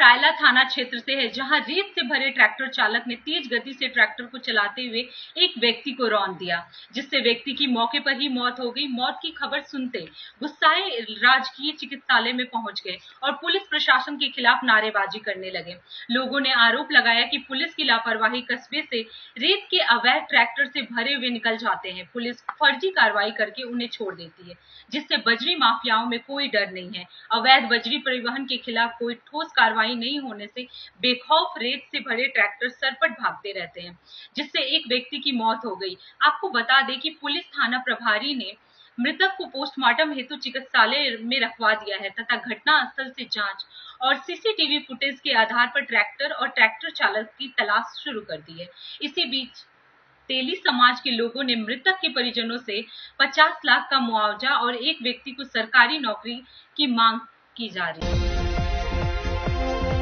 रायला थाना क्षेत्र से है, जहां रेत से भरे ट्रैक्टर चालक ने तेज गति से ट्रैक्टर को चलाते हुए एक व्यक्ति को रौंद दिया, जिससे व्यक्ति की मौके पर ही मौत हो गई। मौत की खबर सुनते गुस्साए राजकीय चिकित्सालय में पहुंच गए और पुलिस प्रशासन के खिलाफ नारेबाजी करने लगे। लोगों ने आरोप लगाया कि पुलिस की लापरवाही कस्बे से रेत के अवैध ट्रैक्टर से भरे हुए निकल जाते हैं। पुलिस फर्जी कार्रवाई करके उन्हें छोड़ देती है, जिससे बजरी माफियाओं में कोई डर नहीं है। अवैध बजरी परिवहन के खिलाफ कोई ठोस कार्रवाई नहीं होने से बेखौफ रेत से भरे ट्रैक्टर सरपट भागते रहते हैं, जिससे एक व्यक्ति की मौत हो गई। आपको बता दें कि पुलिस थाना प्रभारी ने मृतक को पोस्टमार्टम हेतु चिकित्सालय में रखवा दिया है तथा घटना स्थल से जांच और सीसीटीवी फुटेज के आधार पर ट्रैक्टर और ट्रैक्टर चालक की तलाश शुरू कर दी है। इसी बीच तेली समाज के लोगों ने मृतक के परिजनों से 50 लाख का मुआवजा और एक व्यक्ति को सरकारी नौकरी की मांग की जा रही है।